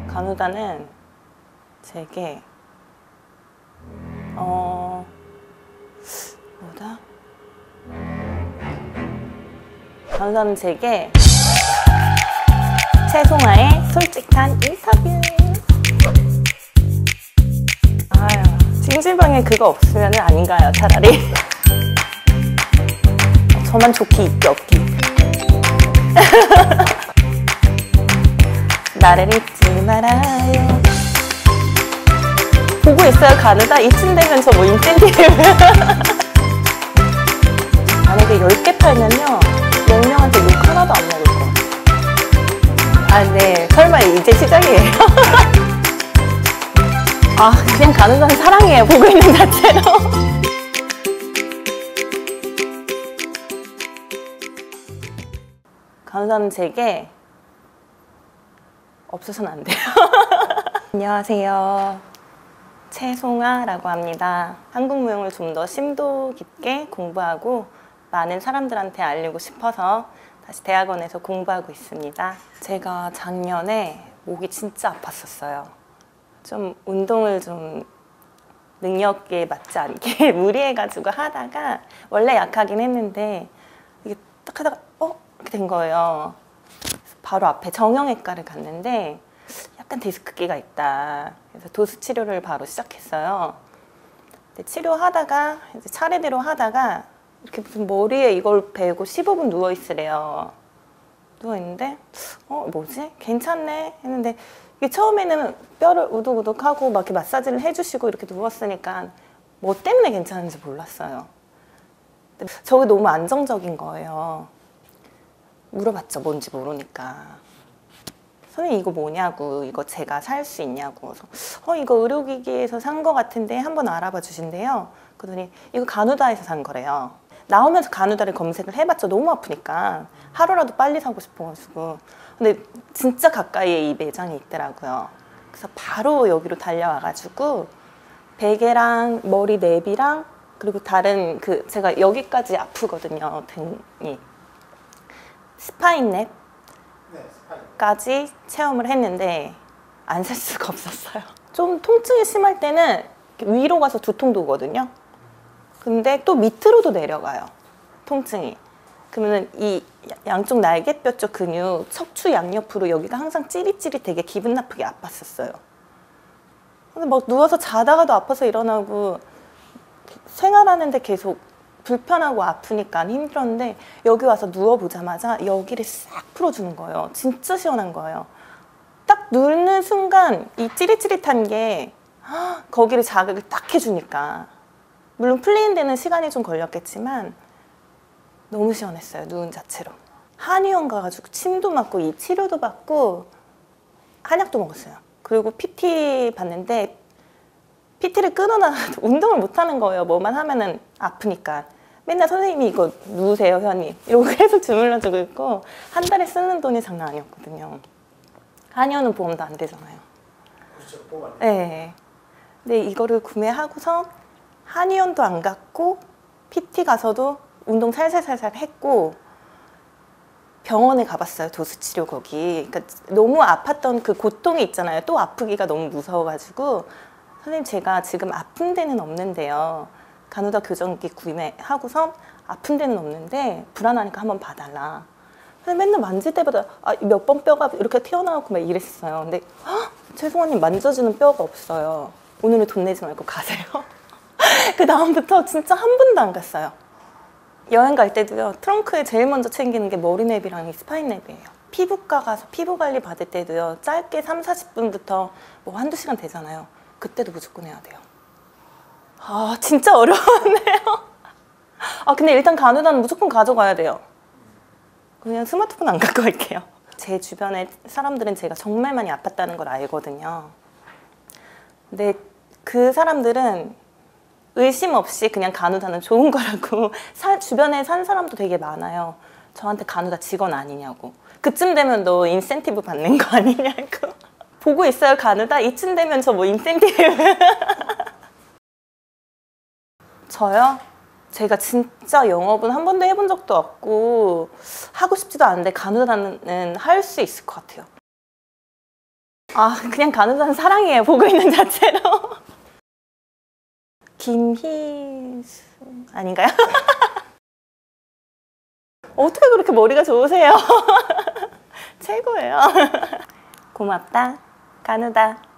간호다는 제게 뭐다? 간호다는 제게 최송아의 솔직한 인터뷰. 아유, 찜질방에 그거 없으면 아닌가요, 차라리? 저만 좋기 있기 없기. 나를 잊지 말아요. 보고 있어요, 간호다. 이쯤 되면 저 뭐 인센티브. 만약에 10개 팔면요 10명한테 욕 하나도 안 먹을 거예요. 아, 네. 설마 이제 시작이에요? 아, 그냥 간호사는 사랑이에요, 보고 있는 자체로. 간호사는 제게 없어서는 안 돼요. 안녕하세요. 최송아라고 합니다. 한국 무용을 좀 더 심도 깊게 공부하고 많은 사람들한테 알리고 싶어서 다시 대학원에서 공부하고 있습니다. 제가 작년에 목이 진짜 아팠었어요. 좀 운동을 좀 능력에 맞지 않게 무리해가지고 하다가 원래 약하긴 했는데 이게 딱 하다가 이렇게 된 거예요. 바로 앞에 정형외과를 갔는데 약간 디스크기가 있다. 그래서 도수 치료를 바로 시작했어요. 근데 치료하다가 이제 차례대로 하다가 이렇게 무슨 머리에 이걸 베고 15분 누워 있으래요. 누워 있는데 뭐지? 괜찮네 했는데 이게 처음에는 뼈를 우둑우둑하고 막 이렇게 마사지를 해주시고 이렇게 누웠으니까 뭐 때문에 괜찮은지 몰랐어요. 근데 저게 너무 안정적인 거예요. 물어봤죠, 뭔지 모르니까. 선생님 이거 뭐냐고, 이거 제가 살 수 있냐고. 그래서 이거 의료기기에서 산 거 같은데 한번 알아봐 주신대요. 그러더니 이거 간호다에서 산 거래요. 나오면서 간호다를 검색을 해봤죠. 너무 아프니까 하루라도 빨리 사고 싶어가지고. 근데 진짜 가까이에 이 매장이 있더라고요. 그래서 바로 여기로 달려와가지고 베개랑 머리 냅이랑 그리고 다른 제가 여기까지 아프거든요, 등이. 스파인 냅까지 체험을 했는데 안 살 수가 없었어요. 좀 통증이 심할 때는 위로 가서 두통도 오거든요. 근데 또 밑으로도 내려가요, 통증이. 그러면 이 양쪽 날개뼈 쪽 근육, 척추 양옆으로 여기가 항상 찌릿찌릿되게 기분 나쁘게 아팠었어요. 근데 막 누워서 자다가도 아파서 일어나고 생활하는데 계속 불편하고 아프니까 힘들었는데 여기 와서 누워보자마자 여기를 싹 풀어주는 거예요. 진짜 시원한 거예요. 딱 누는 순간 이 찌릿찌릿한 게 거기를 자극을 딱 해주니까. 물론 풀리는 데는 시간이 좀 걸렸겠지만 너무 시원했어요, 누운 자체로. 한의원 가가지고 침도 맞고 이 치료도 받고 한약도 먹었어요. 그리고 PT 받는데 PT를 끊어놔도 운동을 못하는 거예요. 뭐만 하면은 아프니까. 맨날 선생님이 이거 누우세요, 현이. 이러고 계속 주물러주고 있고 한 달에 쓰는 돈이 장난 아니었거든요. 한의원은 보험도 안 되잖아요. 그렇죠, 보험 안 돼요. 네. 근데 이거를 구매하고서 한의원도 안 갔고 PT 가서도 운동 살살살살 했고 병원에 가봤어요, 도수치료 거기. 그러니까 너무 아팠던 그 고통이 있잖아요. 또 아프기가 너무 무서워가지고 선생님 제가 지금 아픈 데는 없는데요. 간호다 교정기 구매하고서 아픈 데는 없는데 불안하니까 한번 봐달라. 맨날 만질 때마다 몇 번 뼈가 이렇게 튀어나오고 막 이랬어요. 근데 최송아님 만져주는 뼈가 없어요. 오늘은 돈 내지 말고 가세요. 그 다음부터 진짜 한 번도 안 갔어요. 여행 갈 때도요, 트렁크에 제일 먼저 챙기는 게 머리냅이랑 스파인 냅이에요. 피부과 가서 피부 관리 받을 때도요, 짧게 30-40분부터 뭐 한두 시간 되잖아요. 그때도 무조건 해야 돼요. 진짜 어려웠네요. 근데 일단 간호다는 무조건 가져가야 돼요. 그냥 스마트폰 안 갖고 갈게요. 제 주변의 사람들은 제가 정말 많이 아팠다는 걸 알거든요. 근데 그 사람들은 의심 없이 그냥 간호다는 좋은 거라고 주변에 산 사람도 되게 많아요. 저한테 간호다 직원 아니냐고. 그쯤 되면 너 인센티브 받는 거 아니냐고. 보고 있어요, 간호다. 이쯤 되면 저 뭐 인센티브. 저요? 제가 진짜 영업은 한 번도 해본 적도 없고 하고 싶지도 않은데 간호다는 할 수 있을 것 같아요. 아, 그냥 간호사는 사랑이에요. 보고 있는 자체로. 김희수 아닌가요? 어떻게 그렇게 머리가 좋으세요? 최고예요. 고맙다. 간우다.